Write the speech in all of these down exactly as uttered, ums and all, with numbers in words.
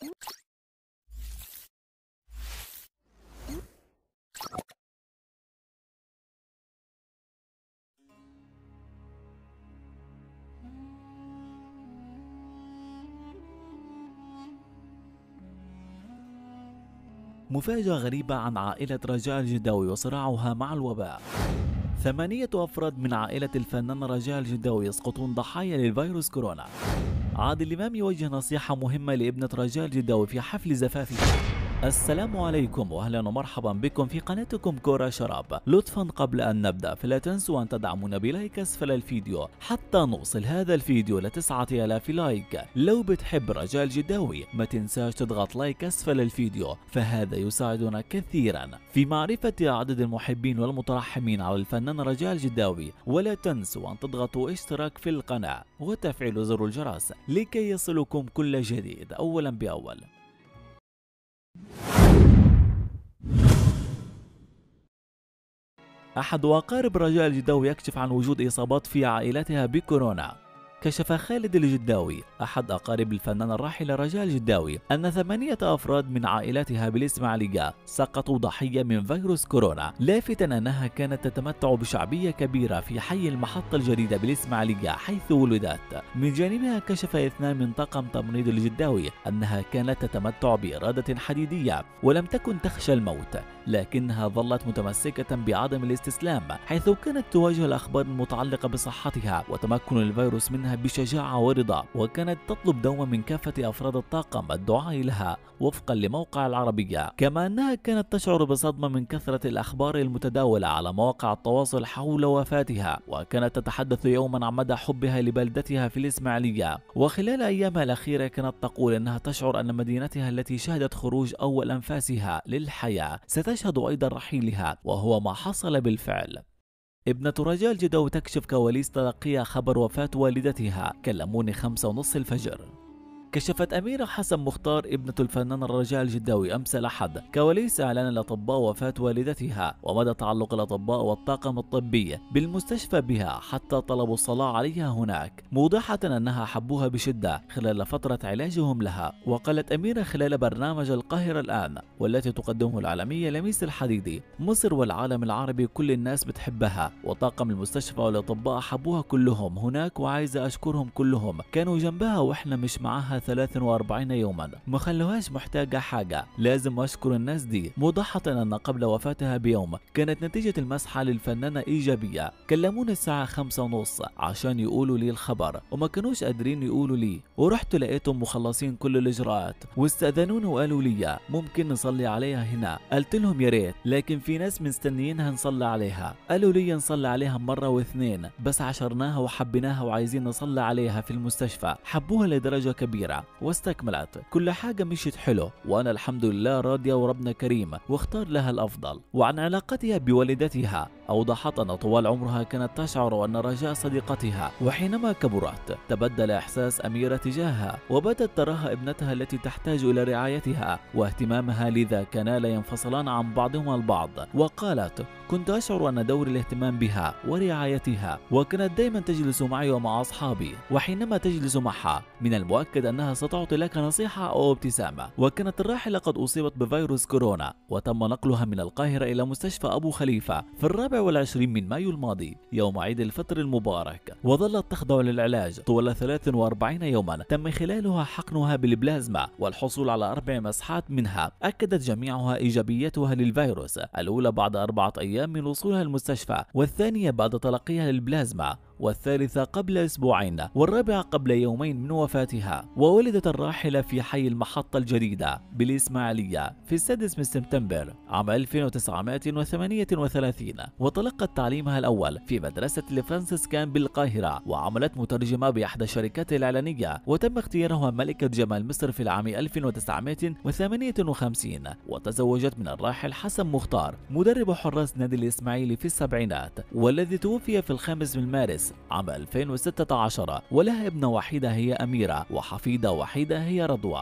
مفاجأة غريبة عن عائلة رجاء الجداوي وصراعها مع الوباء. ثمانية أفراد من عائلة الفنان رجاء الجداوي يسقطون ضحايا للفيروس كورونا. عادل إمام يوجه نصيحة مهمة لابنة رجاء الجداوي في حفل زفافها. السلام عليكم واهلا ومرحبا بكم في قناتكم كورة شراب. لطفا قبل ان نبدا فلا تنسوا ان تدعمونا بلايك اسفل الفيديو حتى نوصل هذا الفيديو لتسعة آلاف لايك. لو بتحب رجاء الجداوي ما تنساش تضغط لايك اسفل الفيديو فهذا يساعدنا كثيرا في معرفة عدد المحبين والمترحمين على الفنان رجاء الجداوي. ولا تنسوا ان تضغطوا اشتراك في القناة وتفعيل زر الجرس لكي يصلكم كل جديد اولا باول. أحد أقارب رجاء الجداوي يكشف عن وجود إصابات في عائلتها بكورونا. كشف خالد الجداوي أحد أقارب الفنان الراحل رجاء الجداوي أن ثمانية أفراد من عائلتها بالإسماعيلية سقطوا ضحية من فيروس كورونا، لافتا أنها كانت تتمتع بشعبية كبيرة في حي المحطة الجديدة بالإسماعيلية حيث ولدت. من جانبها كشف اثنان من طاقم تمريض الجداوي أنها كانت تتمتع بإرادة حديدية ولم تكن تخشى الموت، لكنها ظلت متمسكة بعدم الاستسلام حيث كانت تواجه الأخبار المتعلقة بصحتها وتمكن الفيروس منها بشجاعة ورضا، وكانت تطلب دوما من كافة أفراد الطاقم الدعاء لها وفقا لموقع العربية. كما أنها كانت تشعر بصدمة من كثرة الأخبار المتداولة على مواقع التواصل حول وفاتها، وكانت تتحدث يوما عن مدى حبها لبلدتها في الإسماعيلية. وخلال أيامها الأخيرة كانت تقول أنها تشعر أن مدينتها التي شهدت خروج أول أنفاسها للحياة ستشهد أيضا رحيلها، وهو ما حصل بالفعل. ابنة رجاء الجداوي تكشف كواليس تلقيها خبر وفاة والدتها. كلموني خمسة ونص الفجر. كشفت أميرة حسن مختار ابنة الفنان رجاء الجداوي أمس الأحد كواليس إعلان الأطباء وفاة والدتها ومدى تعلق الأطباء والطاقم الطبي بالمستشفى بها حتى طلبوا الصلاة عليها هناك، موضحة أنها حبوها بشدة خلال فترة علاجهم لها. وقالت أميرة خلال برنامج القاهرة الآن والتي تقدمه العالمية لميس الحديدي: مصر والعالم العربي كل الناس بتحبها، وطاقم المستشفى والأطباء حبوها كلهم هناك، وعايزة أشكرهم كلهم، كانوا جنبها وإحنا مش معاها ثلاثة وأربعين يوما، ما خلوهاش محتاجة حاجة، لازم أشكر الناس دي. موضحة أن قبل وفاتها بيوم كانت نتيجة المسحة للفنانة إيجابية. كلموني الساعة خمسة ونص عشان يقولوا لي الخبر وما كانوش قادرين يقولوا لي، ورحت لقيتهم مخلصين كل الإجراءات واستأذنوني وقالوا لي ممكن نصلي عليها هنا. قلت لهم يا ريت، لكن في ناس مستنيينها نصلي عليها. قالوا لي نصلي عليها مرة واثنين، بس عشرناها وحبيناها وعايزين نصلي عليها في المستشفى. حبوها لدرجة كبيرة واستكملت كل حاجة مشيت حلو، وأنا الحمد لله راضية وربنا كريم واختار لها الأفضل. وعن علاقتها بوالدتها أوضحت أن طوال عمرها كانت تشعر أن رجاء صديقتها، وحينما كبرت تبدل إحساس أميرة تجاهها وبدت تراها ابنتها التي تحتاج إلى رعايتها واهتمامها، لذا كانا لا ينفصلان عن بعضهما البعض. وقالت: كنت أشعر أن دور الاهتمام بها ورعايتها، وكانت دائما تجلس معي ومع أصحابي، وحينما تجلس معها من المؤكد أنها ستعطي لك نصيحة أو ابتسامة. وكانت الراحلة قد أصيبت بفيروس كورونا وتم نقلها من القاهرة إلى مستشفى أبو خليفة في الرابع والعشرين من مايو الماضي يوم عيد الفطر المبارك، وظلت تخضع للعلاج طوال ثلاثة وأربعين يوما تم خلالها حقنها بالبلازما والحصول على أربع مسحات منها أكدت جميعها إيجابيتها للفيروس، الأولى بعد أربعة أيام من وصولها المستشفى، والثانية بعد تلقيها للبلازما، والثالثة قبل أسبوعين، والرابعة قبل يومين من وفاتها. وولدت الراحلة في حي المحطة الجديدة بالإسماعيلية في السادس من سبتمبر عام ألف وتسعمائة وثمانية وثلاثين، وتلقت تعليمها الأول في مدرسة الفرانسيسكان بالقاهرة، وعملت مترجمة بإحدى الشركات الإعلانية، وتم اختيارها ملكة جمال مصر في العام ألف وتسعمائة وثمانية وخمسين. وتزوجت من الراحل حسن مختار مدرب حراس نادي الإسماعيلي في السبعينات، والذي توفي في الخامس من مارس عام ألفين وستة عشر، ولها ابنة وحيدة هي أميرة، وحفيدة وحيدة هي رضوى.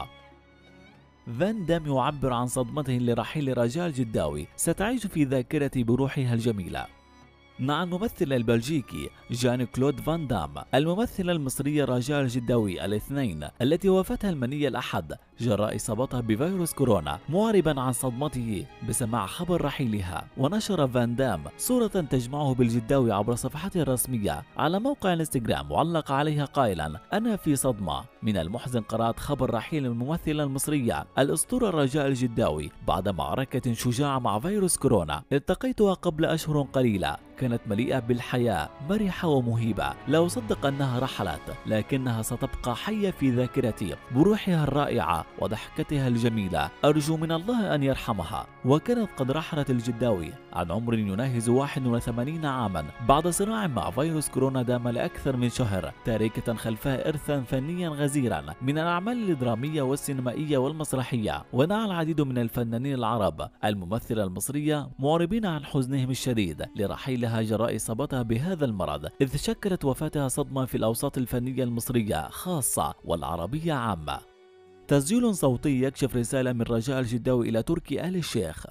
فان دام يعبر عن صدمته لرحيل رجاء الجداوي: ستعيش في ذاكرتي بروحها الجميلة. مع الممثل البلجيكي جان كلود فان دام. الممثلة المصرية رجاء الجداوي الاثنين التي وفتها المنية الأحد جراء إصابتها بفيروس كورونا، معربا عن صدمته بسماع خبر رحيلها. ونشر فان دام صورة تجمعه بالجداوي عبر صفحته الرسمية على موقع الانستغرام، وعلق عليها قائلا: أنا في صدمة. من المحزن قرأت خبر رحيل الممثلة المصرية الأسطورة رجاء الجداوي بعد معركة شجاعة مع فيروس كورونا. التقيتها قبل أشهر قليلة، كانت مليئة بالحياة، مرحة ومهيبة. لا أصدق أنها رحلت، لكنها ستبقى حية في ذاكرتي بروحها الرائعة وضحكتها الجميلة. أرجو من الله أن يرحمها. وكانت قد رحلت الجداوي عن عمر يناهز واحد وثمانين عاما بعد صراع مع فيروس كورونا دام لأكثر من شهر، تاركة خلفها إرثا فنيا غزيرا من الأعمال الدرامية والسينمائية والمسرحية. ودعا العديد من الفنانين العرب الممثلة المصرية معربين عن حزنهم الشديد لرحيلها جراء إصابتها بهذا المرض، إذ شكلت وفاتها صدمة في الأوساط الفنية المصرية خاصة والعربية عامة. تسجيل صوتي يكشف رسالة من رجاء الجداوي إلى تركي آل الشيخ.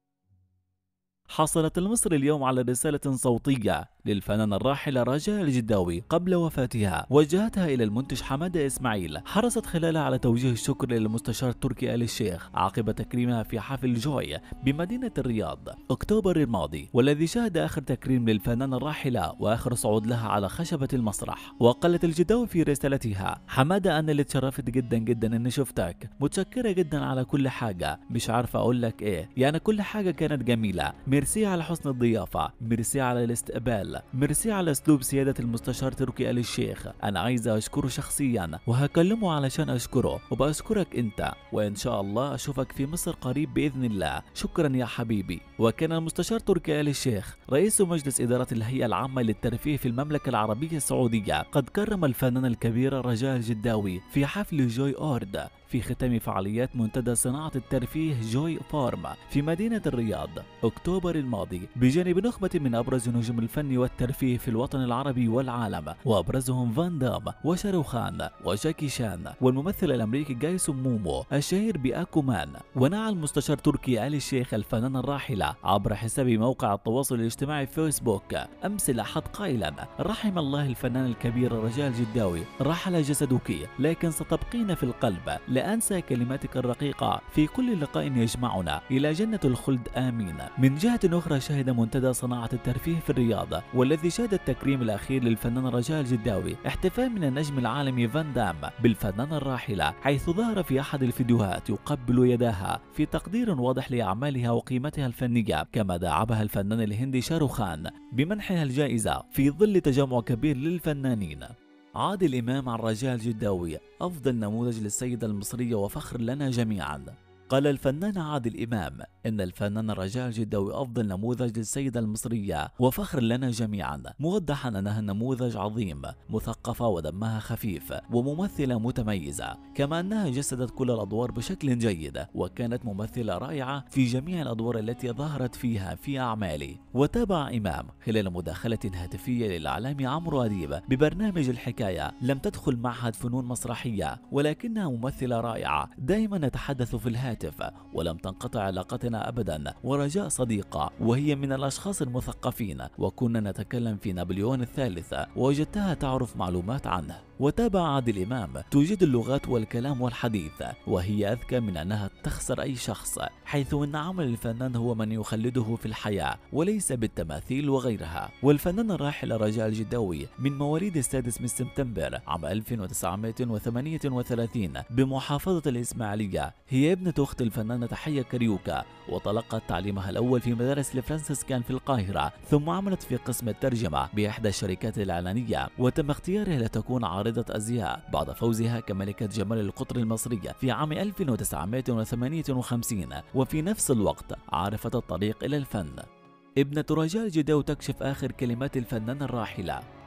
حصلت المصري اليوم على رسالة صوتية للفنانة الراحلة رجاء الجداوي قبل وفاتها، وجهتها إلى المنتج حمادة إسماعيل، حرصت خلالها على توجيه الشكر للمستشار تركي آل الشيخ عقب تكريمها في حفل جوي بمدينة الرياض أكتوبر الماضي، والذي شهد آخر تكريم للفنانة الراحلة وآخر صعود لها على خشبة المسرح. وقالت الجداوي في رسالتها: حمادة، أنا اللي اتشرفت جدا جدا إني شفتك، متشكرة جدا على كل حاجة، مش عارفة أقول لك إيه، يعني كل حاجة كانت جميلة. ميرسي على حسن الضيافة، ميرسي على الاستقبال، ميرسي على اسلوب سيادة المستشار تركي آل الشيخ. انا عايزة اشكره شخصيا وهكلمه علشان اشكره، وبشكرك انت، وان شاء الله اشوفك في مصر قريب باذن الله. شكرا يا حبيبي. وكان المستشار تركي آل الشيخ رئيس مجلس إدارة الهيئة العامة للترفيه في المملكة العربية السعودية قد كرم الفنانة الكبيرة رجاء الجداوي في حفل جوي أورد في ختام فعاليات منتدى صناعة الترفيه جوي فارم في مدينة الرياض أكتوبر الماضي، بجانب نخبة من أبرز نجوم الفن والترفيه في الوطن العربي والعالم، وأبرزهم فان دام وشاروخان وجاكي شان والممثل الأمريكي جايسون مومو الشهير بأكومان. ونعى المستشار تركي آل الشيخ الفنانة الراحلة عبر حساب موقع التواصل الاجتماعي فيسبوك أمس الأحد قائلا: رحم الله الفنان الكبير رجاء الجداوي، رحل جسدك لكن ستبقين في القلب. لا أنسى كلماتك الرقيقة في كل لقاء يجمعنا، إلى جنة الخلد آمين. من جهة أخرى، شهد منتدى صناعة الترفيه في الرياض والذي شهد التكريم الأخير للفنان رجاء الجداوي احتفال من النجم العالمي فان دام بالفنانة الراحلة، حيث ظهر في أحد الفيديوهات يقبل يداها في تقدير واضح لأعمالها وقيمتها الفنية. كما داعبها الفنان الهندي شاروخان بمنحها الجائزة في ظل تجمع كبير للفنانين. عادل إمام عن رجاء الجداوي: أفضل نموذج للسيدة المصرية وفخر لنا جميعا. قال الفنان عادل إمام إن الفنان رجاء الجداوي أفضل نموذج للسيدة المصرية وفخر لنا جميعا، موضحا أنها نموذج عظيم، مثقفة ودمها خفيف وممثلة متميزة، كما أنها جسدت كل الأدوار بشكل جيد، وكانت ممثلة رائعة في جميع الأدوار التي ظهرت فيها في أعمالي. وتابع إمام خلال مداخلة هاتفية للإعلامي عمرو أديب ببرنامج الحكاية: لم تدخل معهد فنون مسرحية، ولكنها ممثلة رائعة، دائما نتحدث في الهاتف ولم تنقطع علاقتنا أبدا، ورجاء صديقة وهي من الأشخاص المثقفين، وكنا نتكلم في نابليون الثالث ووجدتها تعرف معلومات عنه. وتابع عادل إمام: توجد اللغات والكلام والحديث، وهي أذكى من أنها تخسر أي شخص، حيث أن عمل الفنان هو من يخلده في الحياة وليس بالتماثيل وغيرها. والفنان الراحل رجاء الجداوي من مواليد السادس من سبتمبر عام ألف وتسعمائة وثمانية وثلاثين بمحافظة الإسماعيلية، هي ابنة أخت الفنانة تحية كاريوكا، وتلقت تعليمها الأول في مدارس الفرنسيسكان في القاهرة، ثم عملت في قسم الترجمة بإحدى الشركات الإعلانية، وتم اختيارها لتكون عارضة أزياء بعد فوزها كملكة جمال القطر المصرية في عام ألف وتسعمائة وثمانية وخمسين، وفي نفس الوقت عرفت الطريق إلى الفن. ابنة رجاء الجداوي تكشف آخر كلمات الفنانة الراحلة: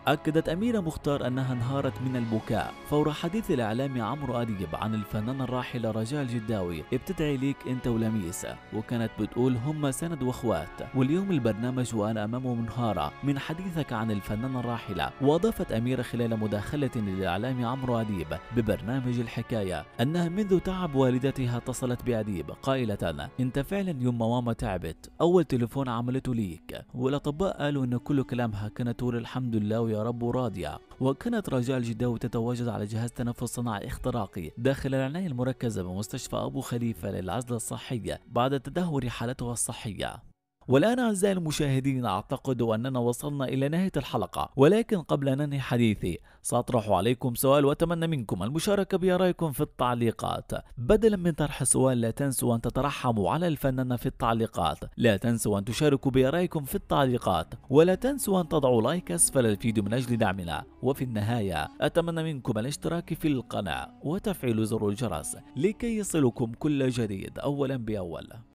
أكدت أميرة مختار أنها انهارت من البكاء فور حديث الإعلامي عمرو أديب عن الفنانة الراحلة رجاء الجداوي بتدعي ليك أنت ولميس، وكانت بتقول هم سند وأخوات، واليوم البرنامج وأنا أمامه منهارة من حديثك عن الفنانة الراحلة. وأضافت أميرة خلال مداخلة للإعلامي عمرو أديب ببرنامج الحكاية أنها منذ تعب والدتها اتصلت بأديب قائلة أنت فعلا يوم ما ماما تعبت أول تليفون عملته ليك، والأطباء قالوا أن كل كلامها كانت تقول الحمد لله ويا رب راضية. وكانت رجاء الجداوي تتواجد على جهاز تنفس صناعي اختراقي داخل العناية المركزة بمستشفى أبو خليفة للعزل الصحية بعد تدهور حالتها الصحية. والآن أعزائي المشاهدين أعتقد أننا وصلنا إلى نهاية الحلقة، ولكن قبل أن ننهي حديثي سأطرح عليكم سؤال وأتمنى منكم المشاركة بآرائكم في التعليقات. بدلا من طرح السؤال لا تنسوا أن تترحموا على الفنانة في التعليقات، لا تنسوا أن تشاركوا بآرائكم في التعليقات، ولا تنسوا أن تضعوا لايك أسفل الفيديو من أجل دعمنا. وفي النهاية أتمنى منكم الاشتراك في القناة وتفعيل زر الجرس لكي يصلكم كل جديد أولا بأول.